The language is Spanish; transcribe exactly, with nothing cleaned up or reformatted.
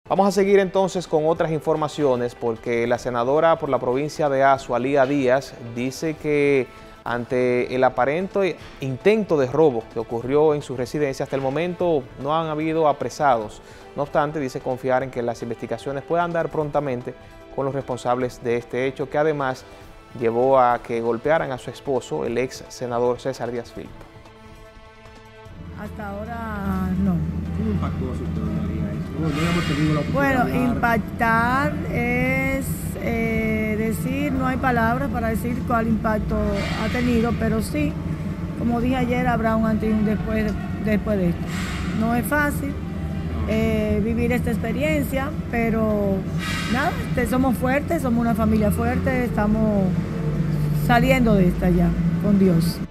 Vamos a seguir entonces con otras informaciones porque la senadora por la provincia de Azua, Lía Díaz, dice que ante el aparente intento de robo que ocurrió en su residencia, hasta el momento no han habido apresados. No obstante, dice confiar en que las investigaciones puedan dar prontamente con los responsables de este hecho, que además llevó a que golpearan a su esposo, el ex senador César Díaz Filpo. Hasta ahora no. ¿Cómo impactó a su ciudadanía eso? No, no hemos tenido la oportunidad Bueno, de hablar. impactar es eh, decir, no hay palabras para decir cuál impacto ha tenido, pero sí, como dije ayer, habrá un antes y un después de, después de esto. No es fácil eh, vivir esta experiencia, pero nada, este, somos fuertes, somos una familia fuerte, estamos saliendo de esta ya, con Dios.